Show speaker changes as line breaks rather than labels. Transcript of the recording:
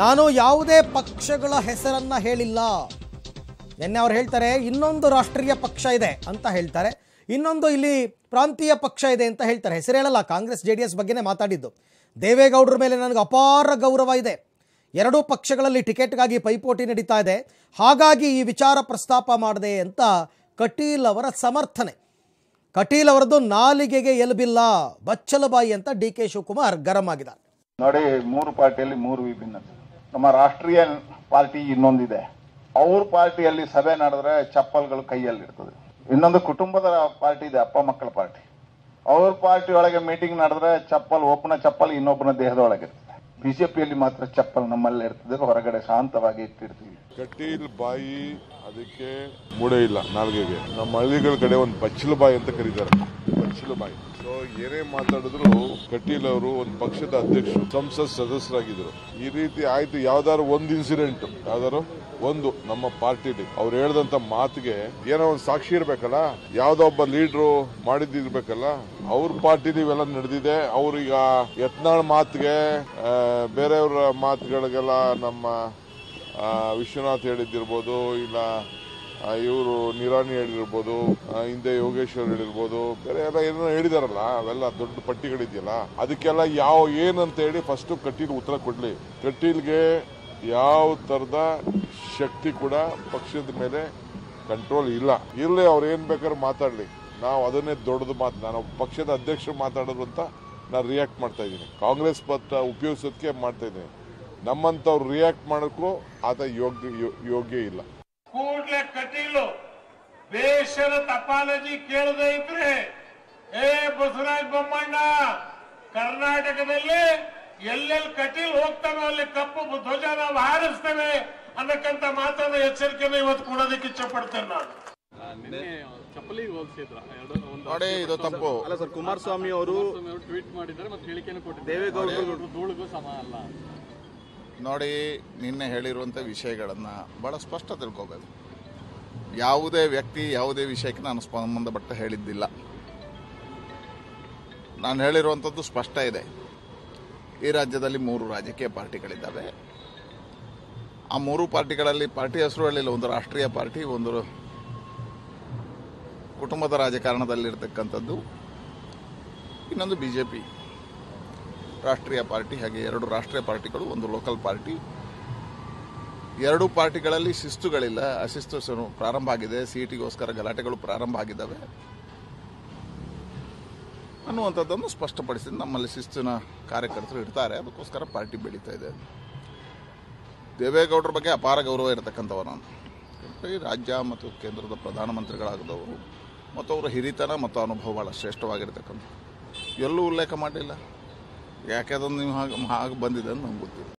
ನಾನು ಯಾವುದೇ ಪಕ್ಷಗಳ ಹೆಸರನ್ನ ಹೇಳಿಲ್ಲ. ನಿನ್ನೆ ಅವ್ರು ಹೇಳ್ತಾರೆ ಇನ್ನೊಂದು ರಾಷ್ಟ್ರೀಯ ಪಕ್ಷ ಇದೆ ಅಂತ ಹೇಳ್ತಾರೆ, ಇನ್ನೊಂದು ಇಲ್ಲಿ ಪ್ರಾಂತೀಯ ಪಕ್ಷ ಇದೆ ಅಂತ ಹೇಳ್ತಾರೆ. ಹೆಸರು ಹೇಳಲ್ಲ. ಕಾಂಗ್ರೆಸ್ JDS ಬಗ್ಗೆನೇ ಮಾತಾಡಿದ್ದು. ದೇವೇಗೌಡರ ಮೇಲೆ ನನಗೆ ಅಪಾರ ಗೌರವ ಇದೆ. ಎರಡೂ ಪಕ್ಷಗಳಲ್ಲಿ ಟಿಕೆಟ್ಗಾಗಿ ಪೈಪೋಟಿ ನಡೀತಾ ಇದೆ, ಹಾಗಾಗಿ ಈ ವಿಚಾರ ಪ್ರಸ್ತಾಪ ಮಾಡಿದೆ ಅಂತ ಕಟೀಲ್ ಅವರ ಸಮರ್ಥನೆ. ಕಟೀಲ್ ಅವರದ್ದು ನಾಲಿಗೆಗೆ ಎಲುಬಿಲ್ಲ, ಬಚ್ಚಲಬಾಯಿ ಅಂತ DK ಶಿವಕುಮಾರ್ ಗರಂ ಆಗಿದ್ದಾರೆ.
ನೋಡಿ, ಮೂರು ಪಾರ್ಟಿಯಲ್ಲಿ ಮೂರು ವಿಭಿನ್ನತೆ. ನಮ್ಮ ರಾಷ್ಟ್ರೀಯ ಪಾರ್ಟಿ ಇನ್ನೊಂದಿದೆ. ಅವ್ರ ಪಾರ್ಟಿಯಲ್ಲಿ ಸಭೆ ನಡೆದ್ರೆ ಚಪ್ಪಲ್ಗಳು ಕೈಯಲ್ಲಿ ಇರ್ತದೆ. ಇನ್ನೊಂದು ಕುಟುಂಬದ ಪಾರ್ಟಿ ಇದೆ, ಅಪ್ಪ ಮಕ್ಕಳ ಪಾರ್ಟಿ. ಅವ್ರ ಪಾರ್ಟಿ ಒಳಗೆ ಮೀಟಿಂಗ್ ನಡೆದ್ರೆ ಚಪ್ಪಲ್, ಒಬ್ಬನ ಚಪ್ಪಲ್ ಇನ್ನೊಬ್ಬನ ದೇಹದೊಳಗೆ ಇರ್ತದೆ. ಬಿಜೆಪಿಯಲ್ಲಿ ಮಾತ್ರ ಚಪ್ಪಲ್ ನಮ್ಮಲ್ಲೇ ಇರ್ತದೆ, ಹೊರಗಡೆ ಶಾಂತವಾಗಿ ಇಟ್ಟಿರ್ತೀವಿ.
ಕಟೀಲ್ ಬಾಯಿ ಅದಕ್ಕೆ ಮೂಡೆ ಇಲ್ಲ ನಾಲ್ಗೆಗೆ. ನಮ್ಮ ಹಳ್ಳಿಗಳ ಕಡೆ ಒಂದು ಬಚ್ಚಲು ಬಾಯಿ ಅಂತ ಕರೀತಾರೆ, ಬಚ್ಚಲು ಬಾಯಿ. ಸೊ ಏನೇ ಮಾತಾಡಿದ್ರು ಕಟೀಲ್ ಅವರು ಒಂದು ಪಕ್ಷದ ಅಧ್ಯಕ್ಷರು, ಸಂಸತ್ ಸದಸ್ಯರಾಗಿದ್ರು. ಈ ರೀತಿ ಆಯ್ತು. ಯಾವ್ದಾದ್ರು ಒಂದು ಇನ್ಸಿಡೆಂಟ್, ಯಾವ್ದಾರು ಒಂದು ನಮ್ಮ ಪಾರ್ಟಿಲಿ ಅವ್ರು ಹೇಳ್ದಂತ ಮಾತಿಗೆ ಏನೋ ಒಂದು ಸಾಕ್ಷಿ ಇರ್ಬೇಕಲ್ಲ, ಯಾವ್ದೋ ಒಬ್ಬ ಲೀಡ್ರು ಮಾಡಿದ್ದಿರ್ಬೇಕಲ್ಲ. ಅವ್ರ ಪಾರ್ಟಿಲಿ ಇವೆಲ್ಲ ನಡೆದಿದೆ. ಅವ್ರೀಗ ಯತ್ನಾಳ್ ಮಾತಿಗೆ, ಬೇರೆಯವ್ರ ಮಾತುಗಳಿಗೆಲ್ಲ ನಮ್ಮ ವಿಶ್ವನಾಥ್ ಹೇಳಿದ್ದಿರ್ಬೋದು, ಇಲ್ಲ ಇವರು ನಿರಾಣಿ ಹೇಳಿರ್ಬೋದು, ಹಿಂದೆ ಯೋಗೇಶ್ವರ್ ಹೇಳಿರ್ಬೋದು, ಬೇರೆ ಎಲ್ಲ ಏನೋ ಹೇಳಿದಾರಲ್ಲ, ಅವೆಲ್ಲ ದೊಡ್ಡ ಪಟ್ಟಿಗಳಿದೆಯಲ್ಲ, ಅದಕ್ಕೆಲ್ಲ ಏನಂತ ಹೇಳಿ ಫಸ್ಟ್ ಕಟೀಲ್ ಉತ್ತರ ಕೊಡ್ಲಿ. ಕಟೀಲ್ಗೆ ಯಾವ ತರದ ಶಕ್ತಿ ಕೂಡ ಪಕ್ಷದ ಮೇಲೆ ಕಂಟ್ರೋಲ್ ಇಲ್ಲ. ಇರ್ಲಿ, ಅವ್ರು ಏನ್ ಬೇಕಾದ್ರೂ ಮಾತಾಡ್ಲಿ, ನಾವು ಅದನ್ನೇ ದೊಡ್ಡದು ಮಾತು. ನಾನು ಪಕ್ಷದ ಅಧ್ಯಕ್ಷರು ಮಾತಾಡೋದು ಅಂತ ನಾನು ರಿಯಾಕ್ಟ್ ಮಾಡ್ತಾ ಇದ್ದೀನಿ. ಕಾಂಗ್ರೆಸ್ ಪತ್ರ ಉಪಯೋಗಿಸೋದಕ್ಕೆ ಮಾಡ್ತಾ ಇದ್ದೀನಿ. ನಮ್ಮಂತವ್ರು ರಿಯಾಕ್ಟ್ ಮಾಡೋಕ್ಕೂ ಆತ ಯೋಗ್ಯ ಇಲ್ಲ.
ಕೂಡ್ಲೆ ಕಟೀಲು ಬೇಷರತ್ ಅಪಾಲಜಿ ಕೇಳದೆ ಇದ್ರೆ, ಬಸವರಾಜ ಬೊಮ್ಮಣ್ಣ, ಕರ್ನಾಟಕದಲ್ಲಿ ಎಲ್ಲೆಲ್ಲಿ ಕಟೀಲ್ ಹೋಗ್ತಾನೋ ಅಲ್ಲಿ ಕಪ್ಪು ಧ್ವಜ ನಾವು ಹಾರಿಸ್ತೇವೆ ಅನ್ನಕ್ಕಂತ ಮಾತನ್ನ ಎಚ್ಚರಿಕೆನ ಇವತ್ತು ಕೊಡೋದಕ್ಕೆ ಇಚ್ಛೆ ಪಡ್ತೇನೆ ನಾನು.
ನೋಡಿ, ಇದು ತಪ್ಪು
ಅಲ್ಲ ಸರ್. ಕುಮಾರಸ್ವಾಮಿ ಅವರು ಟ್ವೀಟ್ ಮಾಡಿದ್ದಾರೆ ಮತ್ತು ಹೇಳಿಕೆಯನ್ನು ಕೊಟ್ಟಿದ್ದಾರೆ. ದೇವೇಗೌಡರು ಧೂಳಿಗೂ ಸಮ ಅಲ್ಲ.
ನೋಡಿ, ನಿನ್ನೆ ಹೇಳಿರುವಂಥ ವಿಷಯಗಳನ್ನು ಭಾಳ ಸ್ಪಷ್ಟ ತಿಳ್ಕೋಬೇಕು. ಯಾವುದೇ ವ್ಯಕ್ತಿ ಯಾವುದೇ ವಿಷಯಕ್ಕೆ ನಾನು ಸಂಬಂಧಪಟ್ಟ ಹೇಳಿದ್ದಿಲ್ಲ. ನಾನು ಹೇಳಿರುವಂಥದ್ದು ಸ್ಪಷ್ಟ ಇದೆ. ಈ ರಾಜ್ಯದಲ್ಲಿ 3 ರಾಜಕೀಯ ಪಾರ್ಟಿಗಳಿದ್ದಾವೆ. ಆ 3 ಪಾರ್ಟಿಗಳಲ್ಲಿ ಪಾರ್ಟಿ ಹೆಸರು ಹೇಳಿಲ್ಲ. ಒಂದು ರಾಷ್ಟ್ರೀಯ ಪಾರ್ಟಿ, ಒಂದು ಕುಟುಂಬದ ರಾಜಕಾರಣದಲ್ಲಿರ್ತಕ್ಕಂಥದ್ದು, ಇನ್ನೊಂದು BJP ರಾಷ್ಟ್ರೀಯ ಪಾರ್ಟಿ. ಹಾಗೆ 2 ರಾಷ್ಟ್ರೀಯ ಪಾರ್ಟಿಗಳು, ಒಂದು ಲೋಕಲ್ ಪಾರ್ಟಿ. 2 ಪಾರ್ಟಿಗಳಲ್ಲಿ ಶಿಸ್ತುಗಳಿಲ್ಲ, ಅಶಿಸ್ತು ಪ್ರಾರಂಭ ಆಗಿದೆ. ಸೀಟಿಗೋಸ್ಕರ ಗಲಾಟೆಗಳು ಪ್ರಾರಂಭ ಆಗಿದ್ದಾವೆ ಅನ್ನುವಂಥದ್ದನ್ನು ಸ್ಪಷ್ಟಪಡಿಸಿ, ನಮ್ಮಲ್ಲಿ ಶಿಸ್ತಿನ ಕಾರ್ಯಕರ್ತರು ಇರ್ತಾರೆ, ಅದಕ್ಕೋಸ್ಕರ ಪಾರ್ಟಿ ಬೆಳೀತಾ ಇದೆ. ದೇವೇಗೌಡರ ಬಗ್ಗೆ ಅಪಾರ ಗೌರವ ಇರತಕ್ಕಂಥವ್ರು ನಾನು. ಈ ರಾಜ್ಯ ಮತ್ತು ಕೇಂದ್ರದ ಪ್ರಧಾನಮಂತ್ರಿಗಳಾಗದವರು ಮತ್ತು ಅವರ ಹಿರಿತನ ಮತ್ತು ಅನುಭವ ಭಾಳ ಶ್ರೇಷ್ಠವಾಗಿರ್ತಕ್ಕಂಥ ಎಲ್ಲೂ ಉಲ್ಲೇಖ ಮಾಡಲಿಲ್ಲ. ಯಾಕೆ ಅದನ್ನು ನೀವು ಹಾಗೆ ಬಂದಿದೆ ಅಂತ ನಮ್ಗೆ ಗೊತ್ತಿಲ್ಲ.